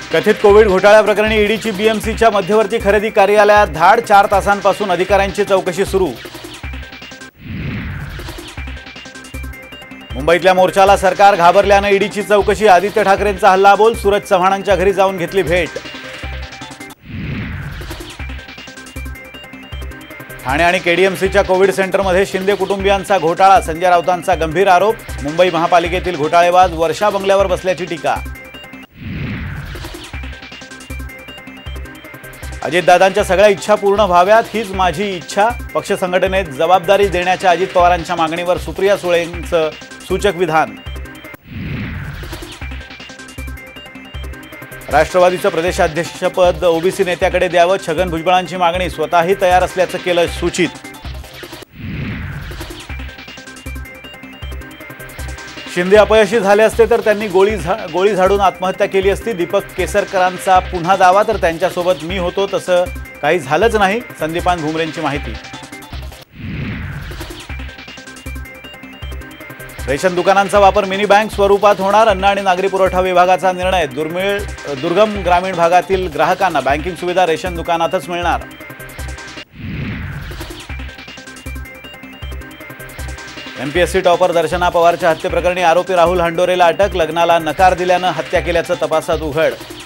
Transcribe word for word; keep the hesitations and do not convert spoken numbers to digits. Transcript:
कथित कोविड घोटाळ्याप्रकरणी ईडीची बीएमसीच्या मध्यवर्ती खरेदी कार्यालयात धाड चार तासांपासून अधिकाऱ्यांची चौकशी सुरू। मुंबईतल्या मोर्चाला सरकार घाबरल्याने ईडीची चौकशी। आदित्य ठाकरेंचा हल्लाबोल, सूरज चव्हाणांच्या घरी जाऊन घेतली भेट। ठाणे आणि केडीएमसीच्या कोविड सेंटरमध्ये शिंदे कुटुंबियांचा घोटाळा, संजय राऊतांचा गंभीर आरोप। मुंबई महापालिकेतील घोटाळेबाज वर्षा बंगल्यावर बसल्याची टीका। अजितदादांच्या सगळ्या इच्छा पूर्ण व्हाव्यात हीच माझी इच्छा। पक्ष संघटनेत जबाबदारी देण्याच्या अजित पवारांच्या मागणीवर सुप्रिया सुळेंचं सूचक विधान। राष्ट्रवादीचं प्रदेशाध्यक्षपद ओबीसी नेत्याकडे द्यावं, छगन भुजबळांची मागणी। स्वतःही तयार असल्याचं केलं सूचित। शिंदे अपयशी झाले असते तर त्यांनी गोळी गोळी झाडून आत्महत्या केली असती। दीपक केसरकरांचा पुन्हा दावा, तर त्यांच्यासोबत मी होतो तसं काही झालंच नाही। संदीपान भुमरेंची माहिती। रेशन दुकानांचा वापर मिनी बँक स्वरूपात होणार, अन्न आणि नागरी पुरवठा विभागाचा निर्णय। दुर्मिळ दुर्गम ग्रामीण भागातील ग्राहकांना बँकिंग सुविधा रेशन दुकानातच मिळणार। एमपीएससी टॉपर दर्शना पवारच्या हत्येप्रकरणी आरोपी राहुल हंडोरेला अटक। लग्नाला नकार दिल्यानं हत्या केल्याचं तपासात उघड।